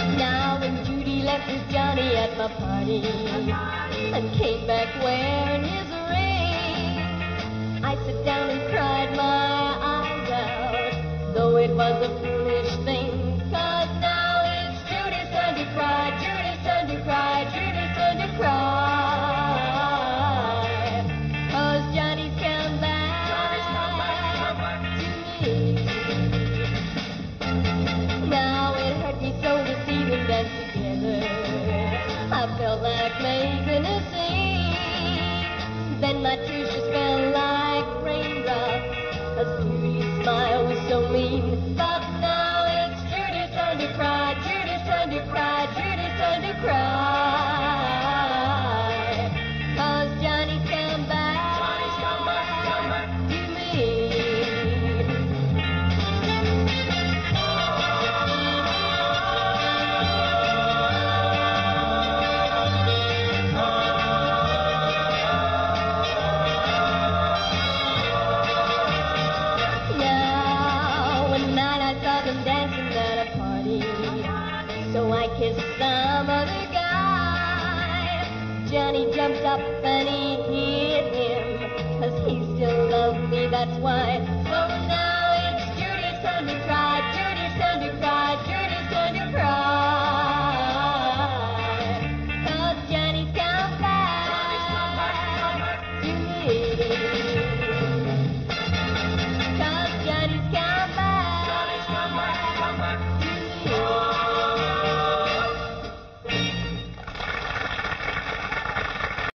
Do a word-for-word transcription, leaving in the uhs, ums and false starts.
Now when Judy left with Johnny at my party and came back wearing his ring, I sat down and cried my eyes out, though it was a foolish thing, 'cause now it's Judy's turn to cry, Judy's turn to cry, Judy's turn to cry, 'cause Johnny's come back, Johnny's come back to me. Now it hurt me so to see them dance together, I felt like making a scene. Then my tears just fell like raindrops, 'cause Judy's smile was so mean. But now it's Judy's turn to cry, Judy's turn to cry, Judy's turn to cry, 'cause Johnny's come back, Johnny's come back, come back to me. Dancing at a party, so I kissed some other guy. Johnny jumped up and he hit him, 'cause he still loved me, that's why. So now